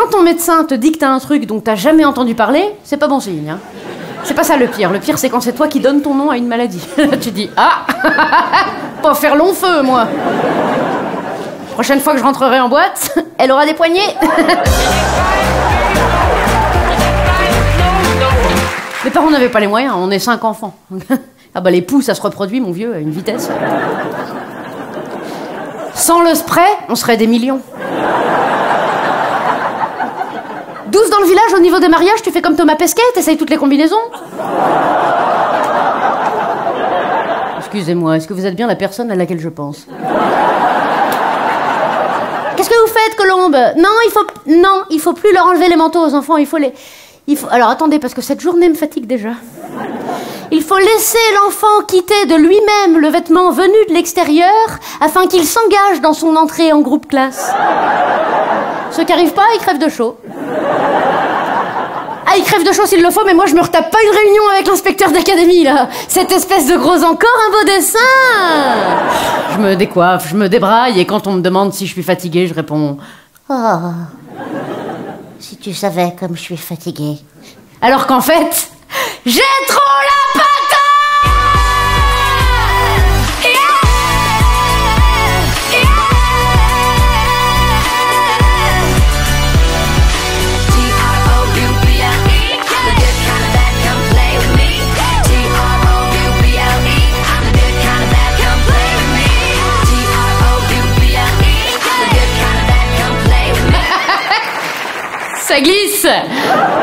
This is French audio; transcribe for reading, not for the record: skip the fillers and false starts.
ton médecin te dit que t'as un truc dont t'as jamais entendu parler, c'est pas bon signe, hein. C'est pas ça le pire. Le pire, c'est quand c'est toi qui donnes ton nom à une maladie. Tu dis, ah, pas faire long feu, moi. Prochaine fois que je rentrerai en boîte, elle aura des poignets. Mes parents n'avaient pas les moyens, on est 5 enfants. Ah bah les poux, ça se reproduit, mon vieux, à une vitesse. Sans le spray, on serait des millions. 12 dans le village, au niveau des mariages, tu fais comme Thomas Pesquet, t'essayes toutes les combinaisons. Excusez-moi, est-ce que vous êtes bien la personne à laquelle je pense? Qu'est-ce que vous faites, Colombe? Non, il faut plus leur enlever les manteaux aux enfants, Alors attendez, parce que cette journée me fatigue déjà. Il faut laisser l'enfant quitter de lui-même le vêtement venu de l'extérieur afin qu'il s'engage dans son entrée en groupe classe. Ceux qui n'arrivent pas, ils crèvent de chaud. Ah, ils crèvent de chaud s'il le faut, mais moi je me retape pas une réunion avec l'inspecteur d'académie, là. Cette espèce de gros encore un beau dessin. Je me décoiffe, je me débraille, et quand on me demande si je suis fatiguée, je réponds... Oh, si tu savais comme je suis fatiguée. Alors qu'en fait, j'ai trop la patate. Ça glisse.